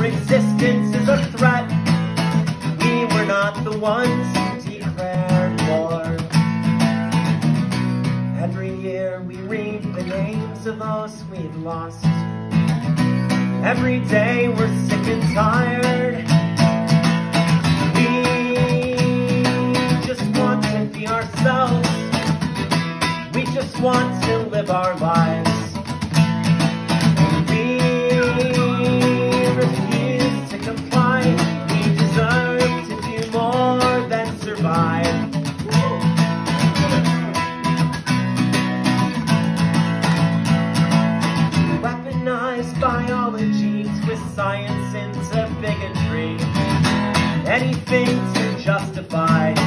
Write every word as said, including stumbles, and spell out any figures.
existence is a threat. We were not the ones who declared war. Every year we read the names of those we've lost. Every day we're sick and tired. We just want to be ourselves. We just want to live our lives. And we refuse to comply. We deserve to do more than survive. Weaponized biology, twist science into bigotry. Anything to justify